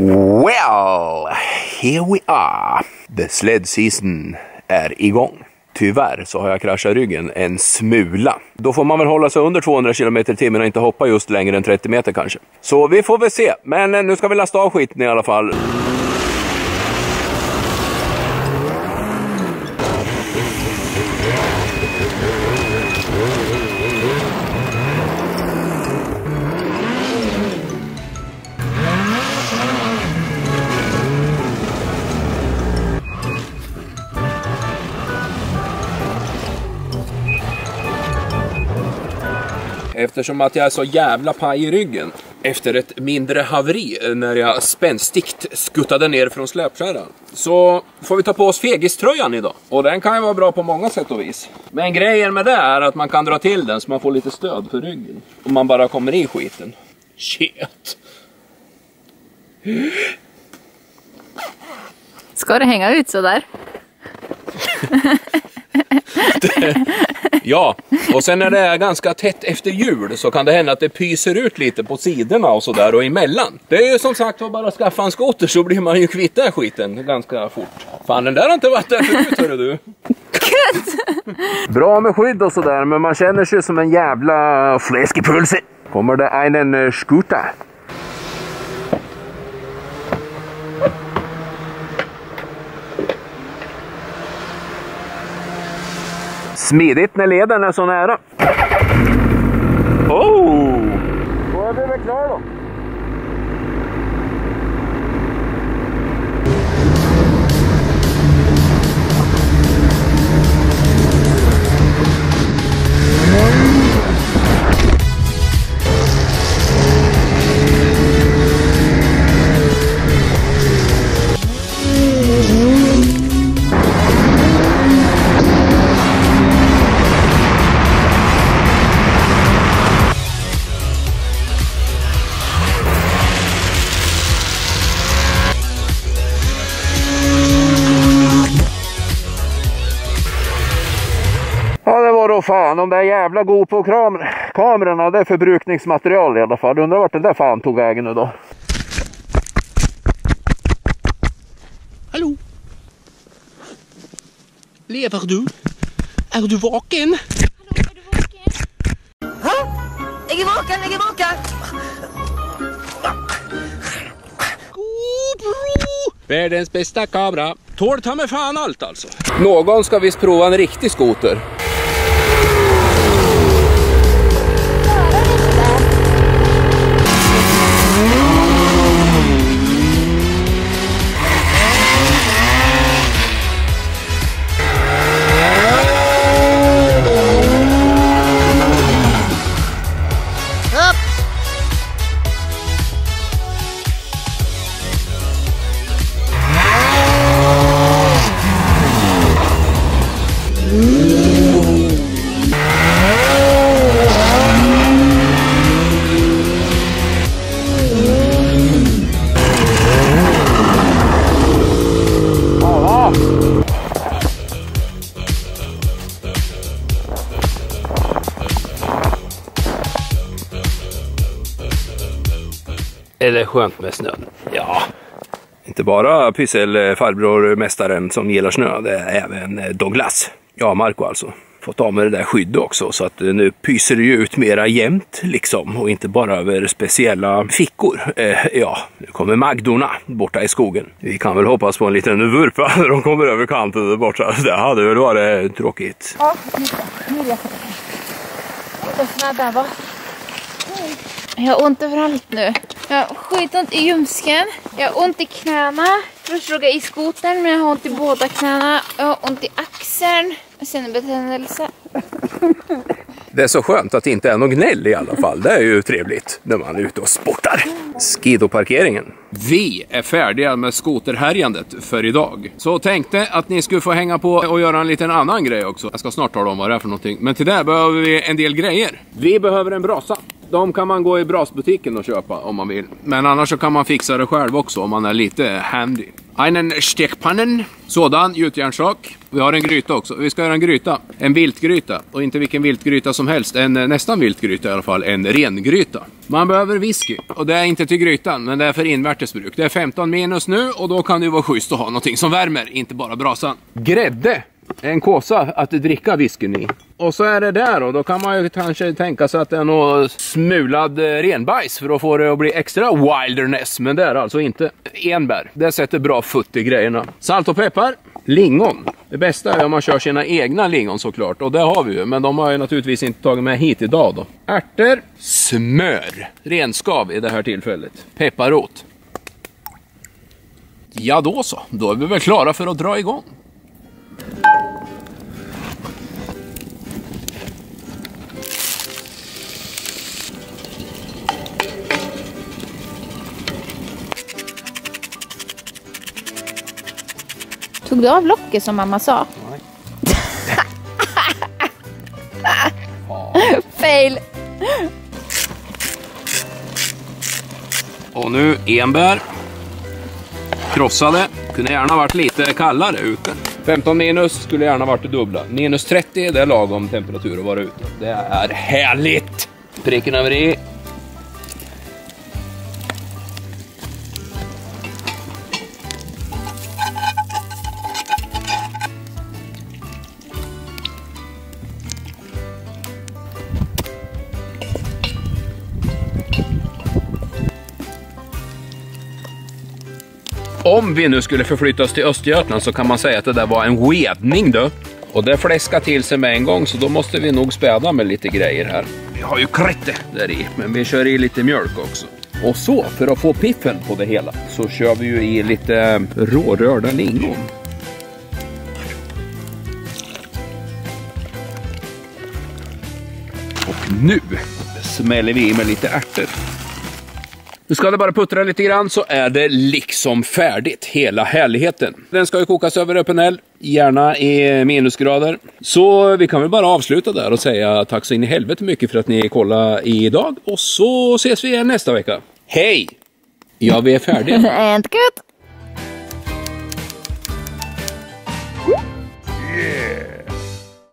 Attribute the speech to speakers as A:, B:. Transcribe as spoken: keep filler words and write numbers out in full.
A: Well, here we are. The sled season är igång. Tyvärr så har jag kraschat ryggen en smula. Då får man väl hålla sig under tvåhundra kilometer i timmen och inte hoppa just längre än trettio meter kanske. Så vi får väl se. Men nu ska vi lasta av skiten i alla fall. Eftersom att jag är så jävla paj i ryggen efter ett mindre haveri när jag spänstigt skuttade ner från släpkärran, så får vi ta på oss fegiströjan idag. Och den kan ju vara bra på många sätt och vis. Men grejen med det är att man kan dra till den så man får lite stöd för ryggen. Om man bara kommer i skiten. Shit.
B: Ska det hänga ut så där?
A: Ja, och sen när det är ganska tätt efter jul så kan det hända att det pyser ut lite på sidorna och sådär och emellan. Det är ju som sagt att bara skaffa en skoter så blir man ju kvitt den skiten ganska fort. Fan, den där har inte varit där förut, hörru du. Bra med skydd och sådär, men man känner sig som en jävla fläsk i pulsen. Kommer det en skuta? Smidigt när leden är så nära. Oh! Då är vi väl klara då. Ja, det var då fan, de där jävla GoPro-kamerorna, det är förbrukningsmaterial i alla fall. Undrar vart den där fan tog vägen nu då.
C: Hallå? Lever du? Är du vaken?
B: Hallå, är du vaken?
D: Ha? Jag är vaken, jag är vaken!
C: GoPro! Världens bästa kamera. Tål ta med fan allt alltså.
A: Någon ska visst prova en riktig skoter. Eller skönt med snön. Ja, inte bara pyssel farbror mästaren som gillar snö, det är även Douglas. Ja, Marco alltså. Fått av med det där skyddet också, så att nu pyser det ju ut mera jämnt liksom, och inte bara över speciella fickor. Eh, ja, nu kommer Magdorna borta i skogen. Vi kan väl hoppas på en liten vurpa när de kommer över kanten där borta. Det hade väl varit tråkigt.
B: Ja, nu är jag på såna där va? Jag har ont överallt nu. Jag har skitont i ljumsken. Jag har ont i knäna. Först låg jag i skotern, men jag har ont i båda knäna. Jag har ont i axeln. Jag känner betändelse.
A: Det är så skönt att det inte är någon gnäll i alla fall. Det är ju trevligt när man är ute och sportar. Skidoparkeringen. Vi är färdiga med skoterhärjandet för idag. Så tänkte att ni skulle få hänga på och göra en liten annan grej också. Jag ska snart tala om vad det är för någonting. Men till det behöver vi en del grejer. Vi behöver en brasa. De kan man gå i brasbutiken och köpa om man vill. Men annars så kan man fixa det själv också om man är lite handy. Einen stekpannen. Sådan gjutjärnssak. Vi har en gryta också. Vi ska göra en gryta. En viltgryta. Och inte vilken viltgryta som helst. En nästan viltgryta i alla fall. En rengryta. Man behöver whisky. Och det är inte till grytan. Men det är för invärtesbruk. Det är femton minus nu. Och då kan det ju vara schysst att ha någonting som värmer. Inte bara brasan. Grädde. En kåsa att dricka whiskyn i. Och så är det där och då kan man ju kanske tänka sig att det är något smulad renbajs för att få det att bli extra wilderness. Men det är alltså inte. Enbär. Det sätter bra futt i grejerna. Salt och peppar. Lingon. Det bästa är om man kör sina egna lingon såklart. Och det har vi ju. Men de har ju naturligtvis inte tagit med hit idag då. Ärtor. Smör. Renskav i det här tillfället. Pepparrot. Ja då så. Då är vi väl klara för att dra igång.
B: Tog du av locket som mamma sa?
A: Nej.
B: Fail.
A: Och nu enbär. Krossade. Kunde gärna varit lite kallare ute. femton minus skulle gärna varit det dubbla. Minus trettio, det är lagom temperatur att vara ute. Det är härligt. Pricken över i. Om vi nu skulle förflyttas till Östergötland så kan man säga att det där var en wedning då. Och det fläskar till sig med en gång så då måste vi nog späda med lite grejer här. Vi har ju krette där i, men vi kör i lite mjölk också. Och så, för att få piffen på det hela så kör vi ju i lite rårörda lingon. Och nu smäller vi i med lite ärtor. Nu ska det bara puttra lite grann så är det liksom färdigt, hela härligheten. Den ska ju kokas över öppen eld, gärna i minusgrader. Så vi kan väl bara avsluta där och säga tack så in i helvete mycket för att ni kollade idag. Och så ses vi igen nästa vecka. Hej! Ja, vi är färdiga.
B: And good.